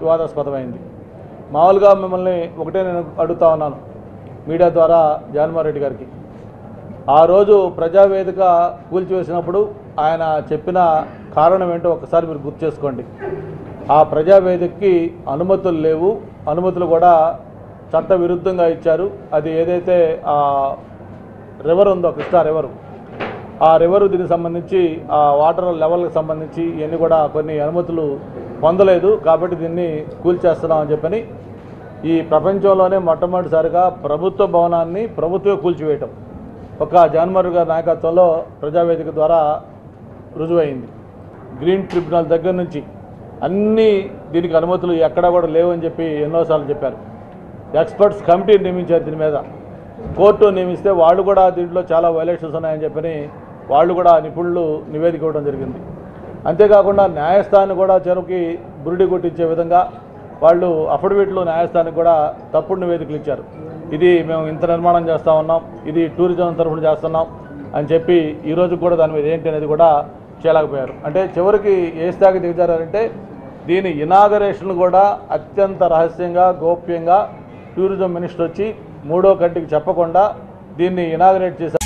వివాదాస్పదమైంది. మామూలుగా మిమ్మల్ని ఒకటే నేను అడుగుతా ఉన్నాను మీడియా ద్వారా జగన్మోహన్ రెడ్డి గారికి, ఆ రోజు ప్రజావేదిక కూల్చివేసినప్పుడు ఆయన చెప్పిన కారణం ఏంటో ఒకసారి మీరు గుర్తు చేసుకోండి. ఆ ప్రజావేదికకి అనుమతులు లేవు, అనుమతులు కూడా చట్ట విరుద్ధంగా ఇచ్చారు. అది ఏదైతే ఆ రివర్ ఉందో కృష్ణా రివరు, ఆ రివరు దీనికి సంబంధించి ఆ వాటర్ లెవెల్కి సంబంధించి ఇవన్నీ కూడా కొన్ని అనుమతులు పొందలేదు, కాబట్టి దీన్ని కూల్చేస్తున్నామని చెప్పని ఈ ప్రపంచంలోనే మొట్టమొదటిసారిగా ప్రభుత్వ భవనాన్ని ప్రభుత్వమే కూల్చివేయటం ఒక జగన్మోహన్ రెడ్డి గారి నాయకత్వంలో ప్రజావేదిక ద్వారా రుజువైంది. గ్రీన్ ట్రిబ్యునల్ దగ్గర నుంచి అన్నీ దీనికి అనుమతులు ఎక్కడా కూడా లేవని చెప్పి ఎన్నోసార్లు చెప్పారు. ఎక్స్పర్ట్స్ కమిటీని నియమించారు, దీని మీద కోర్టు నియమిస్తే వాళ్ళు కూడా దీంట్లో చాలా వైలేషన్స్ ఉన్నాయని చెప్పని వాళ్ళు కూడా నిపుణులు నివేదిక ఇవ్వడం జరిగింది. అంతేకాకుండా న్యాయస్థానాన్ని కూడా చెరువుకి బురిడి కొట్టించే విధంగా వాళ్ళు అఫిడవిట్లో న్యాయస్థానానికి కూడా తప్పుడు నివేదికలు ఇచ్చారు. ఇది మేము ఇంత నిర్మాణం చేస్తూ ఉన్నాం, ఇది టూరిజం తరఫున చేస్తున్నాం అని చెప్పి ఈరోజు కూడా దాని మీద ఏంటి అనేది కూడా చేయలేకపోయారు. అంటే చివరికి ఏ స్థాయికి దిగజారంటే దీని ఇనాగరేషన్ కూడా అత్యంత రహస్యంగా గోప్యంగా టూరిజం మినిస్టర్ వచ్చి మూడో కంటికి చెప్పకుండా దీన్ని ఇనాగరేట్ చేశారు.